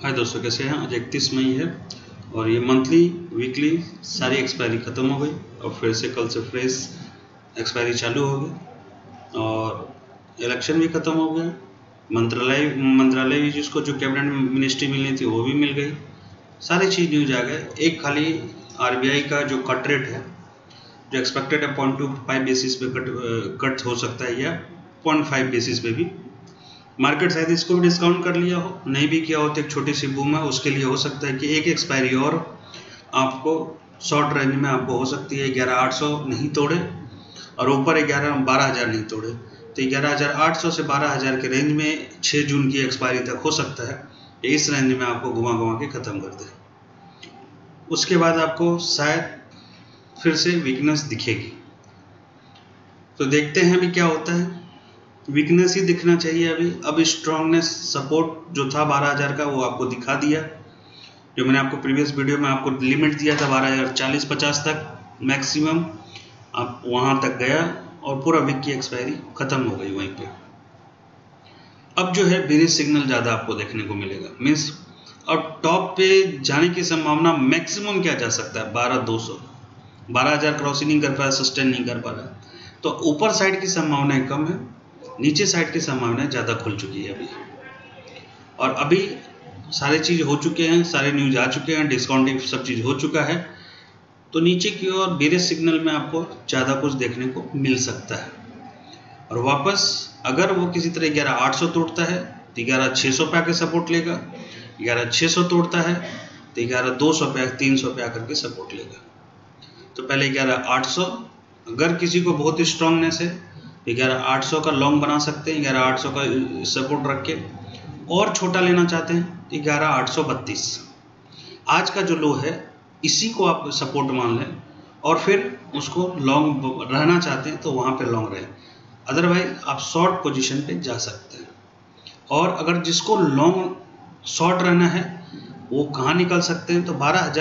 हाय दोस्तों, कैसे हैं। आज 31 मई है और ये मंथली वीकली सारी एक्सपायरी ख़त्म हो गई और फिर से कल से फ्रेश एक्सपायरी चालू हो गई और इलेक्शन भी ख़त्म हो गया। मंत्रालय भी जिसको जो कैबिनेट मिनिस्ट्री मिलनी थी वो भी मिल गई। सारी चीज़ न्यूज आ गए। एक खाली आरबीआई का जो कट रेट है, जो एक्सपेक्टेड है 0.25 बेसिस पे कट हो सकता है या 0.5 बेसिस पे भी। मार्केट शायद इसको भी डिस्काउंट कर लिया हो, नहीं भी किया हो तो एक छोटी सी बूम है, उसके लिए हो सकता है कि एक एक्सपायरी और आपको शॉर्ट रेंज में आपको हो सकती है 11,800 नहीं तोड़े और ऊपर 12,000 नहीं तोड़े, तो 11,800 से 12,000 के रेंज में 6 जून की एक्सपायरी तक हो सकता है। इस रेंज में आपको घुमा घुमा के ख़त्म कर दे। उसके बाद आपको शायद फिर से वीकनेस दिखेगी, तो देखते हैं अभी क्या होता है। वीकनेस ही दिखना चाहिए अभी। अब स्ट्रांगनेस सपोर्ट जो था 12,000 का वो आपको दिखा दिया, जो मैंने आपको प्रीवियस वीडियो में आपको लिमिट दिया था 12,040-50 तक मैक्सिमम, आप वहाँ तक गया और पूरा वीक की एक्सपायरी ख़त्म हो गई वहीं पे। अब जो है बेरिश सिग्नल ज़्यादा आपको देखने को मिलेगा, मीन्स अब टॉप पे जाने की संभावना मैक्सिमम क्या जा सकता है 12,200, 12,000 क्रॉसिंग नहीं कर पाया, सस्टेन नहीं कर पा रहा है, तो ऊपर साइड की संभावनाएं कम है, नीचे साइड की संभावनाएं ज़्यादा खुल चुकी है अभी। और अभी सारे चीज़ हो चुके हैं, सारे न्यूज आ चुके हैं, डिस्काउंटिंग सब चीज़ हो चुका है, तो नीचे की ओर बेरिश सिग्नल में आपको ज़्यादा कुछ देखने को मिल सकता है। और वापस अगर वो किसी तरह 11,800 तोड़ता है तो 11,600 पे आके सपोर्ट लेगा, 11,600 तोड़ता है तो 11,200 पे 300 पे आकर के सपोर्ट लेगा। तो पहले 11,800, अगर किसी को बहुत स्ट्रांगनेस है 11,800 का लॉन्ग बना सकते हैं, 11,800 का सपोर्ट रख के, और छोटा लेना चाहते हैं तो 11,832 आज का जो लो है इसी को आप सपोर्ट मान लें, और फिर उसको लॉन्ग रहना चाहते हैं तो वहाँ पे लॉन्ग रहे, अदरवाइज आप शॉर्ट पोजीशन पे जा सकते हैं। और अगर जिसको लॉन्ग शॉर्ट रहना है वो कहाँ निकल सकते हैं, तो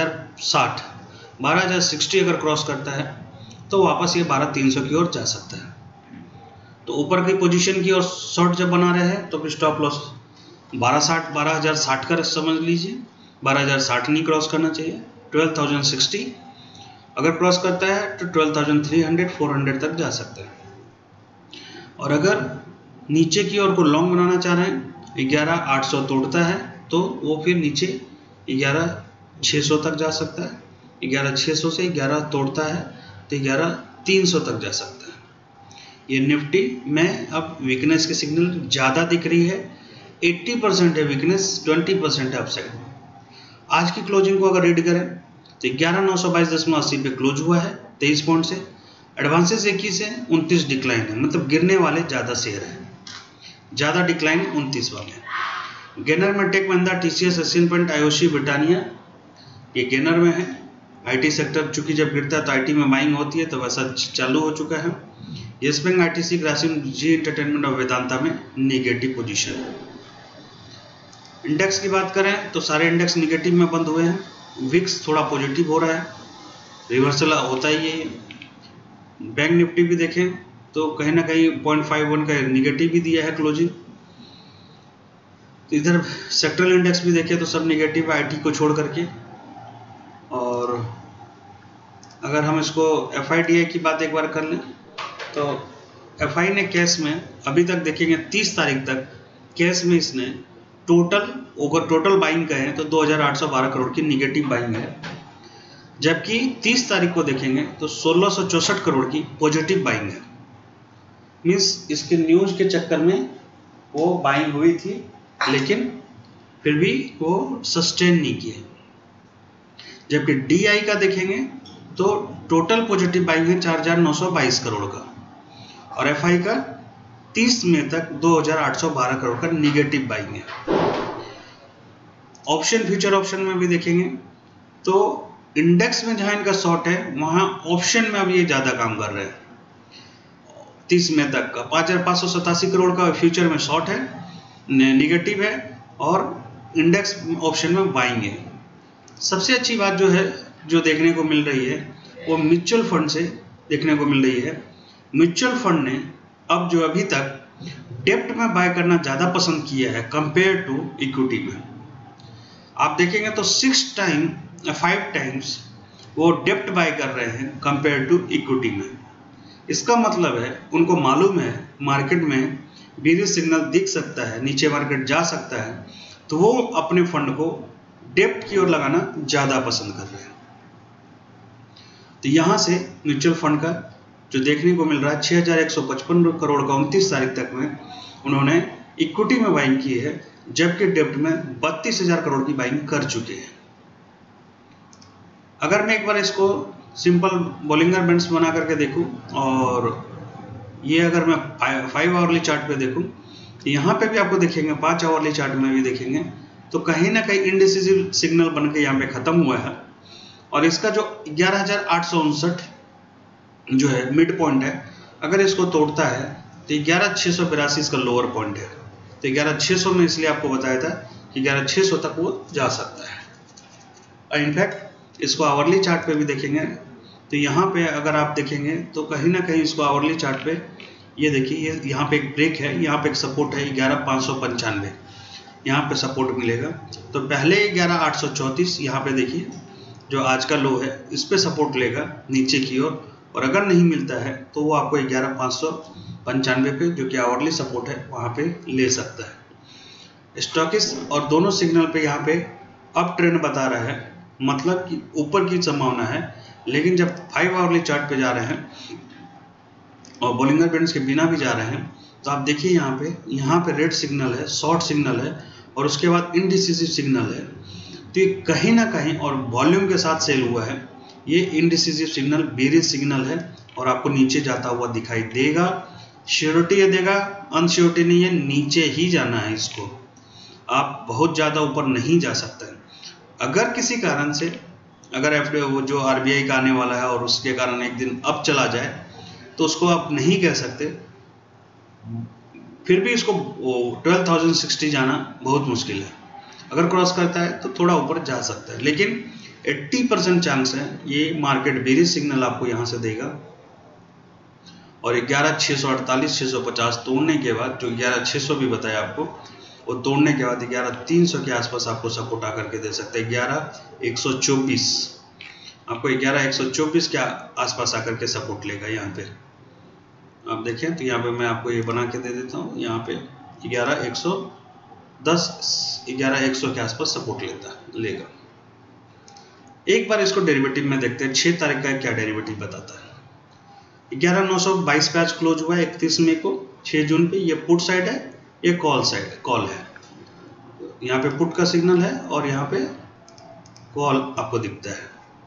12,060 अगर क्रॉस करता है तो वापस ये 12,300 की ओर जा सकता है। तो ऊपर की पोजीशन की और शॉर्ट जब बना रहे हैं तो फिर स्टॉप लॉस 12,060 का समझ लीजिए। 12,060 नहीं क्रॉस करना चाहिए। 12,060 अगर क्रॉस करता है तो 12,300-400 तक जा सकता है। और अगर नीचे की ओर को लॉन्ग बनाना चाह रहे हैं, 11,800 तोड़ता है तो वो फिर नीचे 11,600 तक जा सकता है, 11,600 से 11 तोड़ता है तो 11,300 तक जा सकता है। ये निफ्टी में अब वीकनेस की सिग्नल ज़्यादा दिख रही है। 80% है वीकनेस, 20% है अपसाइड। आज की क्लोजिंग को अगर रीड करें तो 11,922.80 पे क्लोज हुआ है 23 पॉइंट से। एडवांसेस 21 है, 29 डिक्लाइन है, मतलब गिरने वाले ज़्यादा शेयर हैं, ज़्यादा डिक्लाइन 29 वाले हैं। गेनर में Tech Mahindra, TCS, Asian Paint, IOC, Britannia ये गेनर में है। IT सेक्टर चूंकि जब गिरता है तो IT में बाइंग होती है, तो वैसा चालू हो चुका है। Yes Bank, ITC, Grasim, Zee entertainment और वेदांता में निगेटिव पोजीशन है। इंडेक्स की बात करें तो सारे इंडेक्स निगेटिव में बंद हुए हैं। विक्स थोड़ा पॉजिटिव हो रहा है, रिवर्सल होता ही है। बैंक निफ्टी भी देखें तो कहीं ना कहीं 0.51 का निगेटिव भी दिया है क्लोजिंग। इधर सेक्टरल इंडेक्स भी देखें तो सब निगेटिव है IT को छोड़ करके। और अगर हम इसको FIDI की बात एक बार कर लें तो FI ने कैश में अभी तक देखेंगे 30 तारीख तक कैश में इसने टोटल बाइंग कहें तो 2,812 करोड़ की निगेटिव बाइंग है, जबकि 30 तारीख को देखेंगे तो 1,664 करोड़ की पॉजिटिव बाइंग है। मीन्स इसके न्यूज के चक्कर में वो बाइंग हुई थी, लेकिन फिर भी वो सस्टेन नहीं किए। जबकि DI का देखेंगे तो टोटल पॉजिटिव बाइंग है 4,922 करोड़ का, और FI का 30 मई तक 2,812 करोड़ का निगेटिव बाइंग है। ऑप्शन फ्यूचर ऑप्शन में भी देखेंगे तो इंडेक्स में जहां इनका शॉर्ट है वहां ऑप्शन में अब ये ज़्यादा काम कर रहे हैं। 30 मई तक का 5,587 करोड़ का फ्यूचर में शॉर्ट है, निगेटिव है, और इंडेक्स ऑप्शन में बाइंग है। सबसे अच्छी बात जो है, जो देखने को मिल रही है, वो म्यूचुअल फंड से देखने को मिल रही है। म्यूचुअल फंड ने अब जो अभी तक डेप्ट में बाय करना ज़्यादा पसंद किया है कंपेयर टू इक्विटी में। आप देखेंगे तो 5 टाइम्स वो डेप्ट बाय कर रहे हैं कंपेयर टू इक्विटी में। इसका मतलब है उनको मालूम है मार्केट में बेरिश सिग्नल दिख सकता है, नीचे मार्केट जा सकता है, तो वो अपने फंड को डेप्ट की ओर लगाना ज़्यादा पसंद कर रहे हैं। तो यहाँ से म्यूचुअल फंड का जो देखने को मिल रहा है 6155 करोड़ का 29 तारीख तक में उन्होंने इक्विटी में बाइंग की है, जबकि डेप्ट में 32,000 करोड़ की बाइंग कर चुके हैं। अगर मैं एक बार इसको सिंपल बॉलिंगर बैंड्स बना करके देखूं और ये अगर मैं 5 आवरली चार्ट पे देखूं तो यहाँ पे भी आपको देखेंगे 5 आवरली चार्ट में भी देखेंगे तो कहीं ना कहीं इंडिसिसिव सिग्नल बन के यहाँ पे खत्म हुआ है और इसका जो 11,859 जो है मिड पॉइंट है, अगर इसको तोड़ता है तो 11,682 इसका लोअर पॉइंट है। तो 11,600 में इसलिए आपको बताया था कि 11,600 तक वो जा सकता है। और इनफैक्ट इसको आवरली चार्ट पे भी देखेंगे तो यहाँ पे अगर आप देखेंगे तो कहीं ना कहीं इसको आवरली चार्ट पे ये देखिए, ये यहाँ पे एक ब्रेक है, यहाँ पे एक सपोर्ट है 11,595, यहाँ पे सपोर्ट मिलेगा। तो पहले 11,834 यहाँ पे देखिए जो आज का लो है इस पे सपोर्ट लेगा नीचे की ओर, और अगर नहीं मिलता है तो वो आपको 11,595 पे जो कि आवरली सपोर्ट है वहाँ पे ले सकता है। स्टॉकिस्ट और दोनों सिग्नल पे यहाँ पे अप ट्रेंड बता रहा है, मतलब कि ऊपर की संभावना है। लेकिन जब 5 आवरली चार्ट पे जा रहे हैं और बॉलिंगर बैंड्स के बिना भी जा रहे हैं तो आप देखिए यहाँ पे रेड सिग्नल है, शॉर्ट सिग्नल है और उसके बाद इंडिसिसिव सिग्नल है। तो ये कहीं ना कहीं और वॉल्यूम के साथ सेल हुआ है, ये इंडिसिसिव सिग्नल बेरिश सिग्नल है और आपको नीचे जाता हुआ दिखाई देगा। श्योरिटी ये देगा, अनश्योरिटी नहीं है, नीचे ही जाना है इसको, आप बहुत ज़्यादा ऊपर नहीं जा सकते हैं। अगर किसी कारण से अगर वो जो आरबीआई का आने वाला है और उसके कारण एक दिन अप चला जाए तो उसको आप नहीं कह सकते, फिर भी इसको 12,060 जाना बहुत मुश्किल है। अगर क्रॉस करता है तो थोड़ा ऊपर जा सकता है, लेकिन 80% चांस है ये मार्केट बेरिश सिग्नल आपको यहाँ से देगा और 11,648 650 तोड़ने के बाद, जो 11,600 भी बताया आपको, वो तोड़ने के बाद 11,300 के आसपास आपको सपोर्ट आकर के दे सकते हैं। 11,124 आपको 11,124 के आसपास आकर के सपोर्ट लेगा। यहाँ पे आप देखें तो यहाँ पे मैं आपको ये बना के दे देता हूँ, यहाँ पे 11,110 11,100 के आसपास सपोर्ट लेगा। एक बार इसको डेरिवेटिव में देखते हैं 6 तारीख का क्या डेरिवेटिव बताता है। 11,922 पे आज क्लोज हुआ है 31 मई को, 6 जून पे। ये पुट साइड है, ये कॉल है। यहाँ पे पुट का सिग्नल है और यहाँ पे कॉल आपको दिखता है।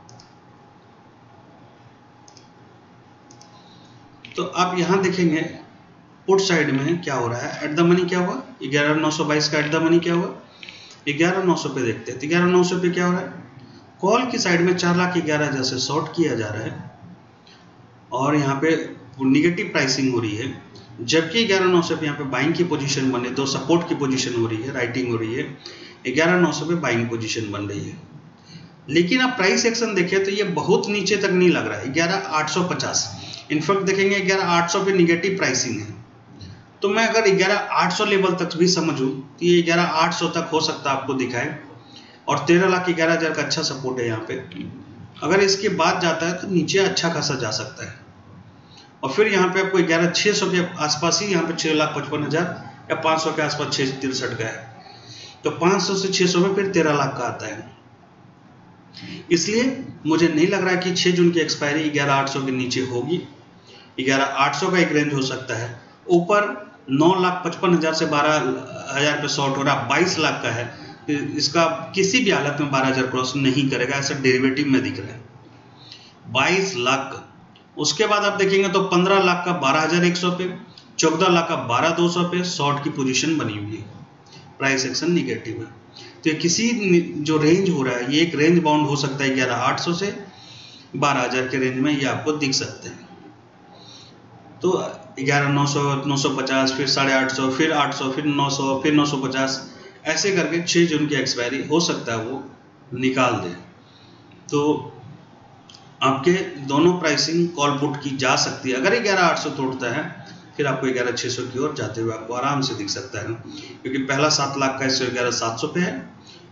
तो आप यहाँ देखेंगे पुट साइड में क्या हो रहा है, एट द मनी क्या हुआ, 11,922 का एट द मनी क्या हुआ, 11,900 पे देखते हैं। तो 11,900 पे क्या हो रहा है, कॉल की साइड में 4,11,000 से शॉर्ट किया जा रहा है और यहाँ पे निगेटिव प्राइसिंग हो रही है, जबकि 11,900 पे यहाँ पे बाइंग की पोजीशन बन रही है, 2 सपोर्ट की पोजीशन हो रही है, राइटिंग हो रही है, 11,900 पे बाइंग पोजीशन बन रही है। लेकिन आप प्राइस एक्शन देखें तो ये बहुत नीचे तक नहीं लग रहा है, 11,850। इनफैक्ट देखेंगे 11,800 पे निगेटिव प्राइसिंग है। तो मैं अगर 11,800 लेवल तक भी समझूं तो ये 11,800 तक हो सकता है आपको दिखाए, और 13,11,000 का अच्छा सपोर्ट है यहाँ पे। अगर इसके बाद जाता है तो नीचे अच्छा खासा जा सकता है, और फिर यहाँ पे आपको 11,600 के आसपास ही, यहाँ पे 6,55,000 या 500 के आसपास 663 का है, तो 500 से 600 में फिर 13 लाख का आता है। इसलिए मुझे नहीं लग रहा कि 6 जून की एक्सपायरी 11,800 के नीचे होगी। 11,800 का एक रेंज हो सकता है, ऊपर 9,55,000 से 12,000 पे शॉर्ट हो रहा, 22 लाख का है, इसका किसी भी हालत में 12,000 क्रॉस नहीं करेगा, ऐसा डेरिवेटिव में दिख रहा है 22 लाख का। उसके बाद आप देखेंगे तो 15 लाख का 12,100 पे, 14 लाख का 12,200 पे शॉर्ट की पोजीशन बनी हुई है, प्राइस एक्शन निगेटिव है। तो किसी जो रेंज हो रहा है ये एक रेंज बाउंड हो सकता है, 11,800 से 12,000 के रेंज में ये आपको दिख सकते हैं। तो 11,900, 950, फिर 850, फिर 800, फिर 900, फिर 950, ऐसे करके 6 जून की एक्सपायरी हो सकता है वो निकाल दे। तो आपके दोनों प्राइसिंग कॉल पुट की जा सकती है। अगर 11,800 तोड़ता है फिर आपको 11,600 की ओर जाते हुए आपको आराम से दिख सकता है, क्योंकि पहला 7 लाख का इससे 11,700 पे है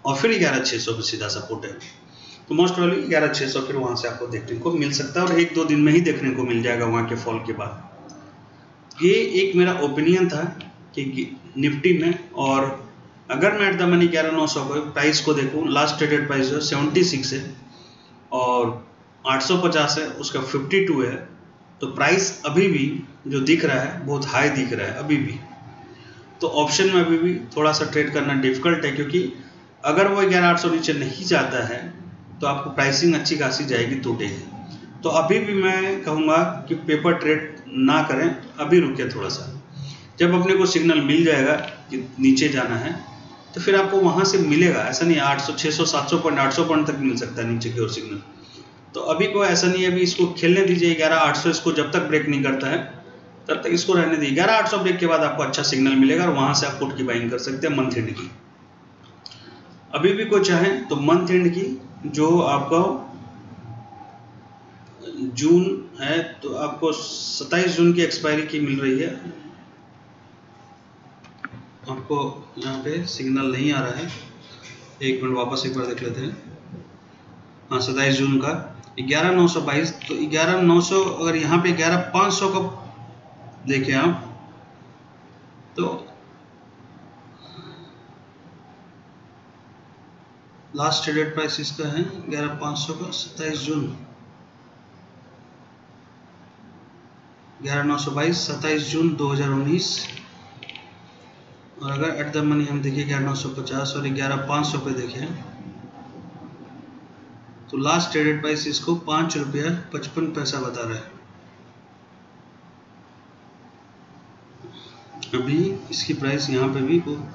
और फिर 11,600 पे सीधा सपोर्ट है। तो मोस्ट वाली 11,600 फिर वहाँ से आपको देखने को मिल सकता है और 1-2 दिन में ही देखने को मिल जाएगा वहाँ के फॉल के बाद। ये एक मेरा ओपिनियन था कि निफ्टी में, और अगर मैं एट द मनी 11,900 को प्राइस को देखूँ, लास्ट ट्रेडेड प्राइस जो 76 है और 850 है, उसका 52 है, तो प्राइस अभी भी जो दिख रहा है बहुत हाई दिख रहा है अभी भी। तो ऑप्शन में अभी भी थोड़ा सा ट्रेड करना डिफिकल्ट है, क्योंकि अगर वो 11,800 नीचे नहीं जाता है तो आपको प्राइसिंग अच्छी खासी जाएगी, टूटेगी। तो अभी भी मैं कहूँगा कि पेपर ट्रेड ना करें, अभी रुके थोड़ा सा। जब अपने को सिग्नल मिल जाएगा कि नीचे जाना है तो फिर आपको वहाँ से मिलेगा। ऐसा नहीं 800, 600, 700 पॉइंट, 800 पॉइंट तक मिल सकता है नीचे की ओर सिग्नल। तो अभी को ऐसा नहीं है, अभी इसको खेलने दीजिए। 11,800 इसको जब तक ब्रेक नहीं करता है तब तक इसको रहने दीजिए। 11,800 ब्रेक के बाद आपको अच्छा सिग्नल मिलेगा और वहाँ से आप पुट की बाइंग कर सकते हैं मंथ एंड की। अभी भी कोई चाहे तो मंथ एंड की जो आपको जून है तो आपको 27 जून की एक्सपायरी की मिल रही है। आपको यहाँ पे सिग्नल नहीं आ रहा है, एक मिनट वापस एक बार देख लेते हैं। हाँ, 27 जून का 11,922। तो 11,900 अगर यहाँ पे 11,500 का देखें आप तो लास्ट ट्रेडेड प्राइस इसका है 11,500 का 27 जून, 11,922 27 जून 2019। और अगर एट द मनी हम देखिए 11,950 और 11,500 पे देखें तो लास्ट ट्रेडेड प्राइस इसको 5 रुपया 55 पैसा बता रहा है। अभी इसकी प्राइस यहाँ पे भी को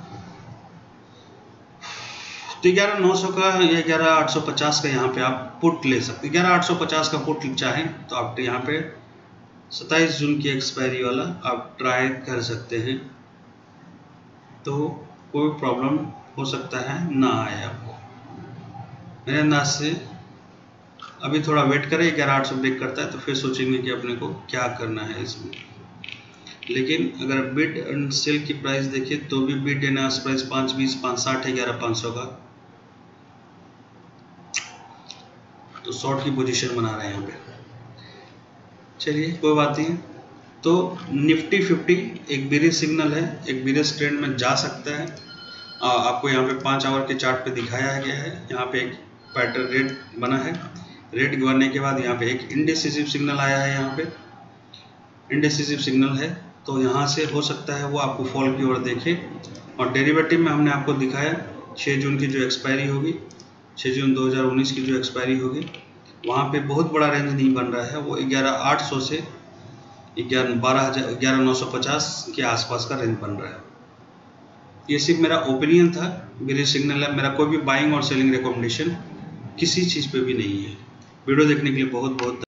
तो 11,900 का या 11,850 का यहाँ पे आप पुट ले सकते। 11,850 का पुट चाहें तो आप यहाँ पे 27 जून की एक्सपायरी वाला आप ट्राई कर सकते हैं, तो कोई प्रॉब्लम हो सकता है ना आए आपको मेरे अंदाज से। अभी थोड़ा वेट करें, 11,800 ब्रेक करता है तो फिर सोचेंगे कि अपने को क्या करना है इसमें। लेकिन अगर बिड एंड सेल की प्राइस देखिए तो भी बिड एंड आस्क प्राइस 520, 560 है 11,500 का, तो शॉर्ट की पोजीशन बना रहे हैं यहाँ पे। चलिए कोई बात नहीं। तो निफ्टी 50 एक बेरिश सिग्नल है, एक बेरिश ट्रेंड में जा सकता है। आपको यहाँ पे 5 आवर के चार्ट पे दिखाया गया है। यहाँ पे एक पैटर्न रेड बना है, रेड बनने के बाद यहाँ पे एक इंडिसिसिव सिग्नल आया है। यहाँ पे इंडिसिसिव सिग्नल है तो यहाँ से हो सकता है वो आपको फॉल की ओर देखे। और डेरिवेटिव में हमने आपको दिखाया 6 जून की जो एक्सपायरी होगी, 6 जून 2019 की जो एक्सपायरी होगी, वहाँ पे बहुत बड़ा रेंज नहीं बन रहा है। वो 11,800 से 11,950 के आसपास का रेंज बन रहा है। ये सिर्फ मेरा ओपिनियन था, बेरिश सिग्नल है। मेरा कोई भी बाइंग और सेलिंग रिकमेंडेशन किसी चीज़ पे भी नहीं है। वीडियो देखने के लिए बहुत बहुत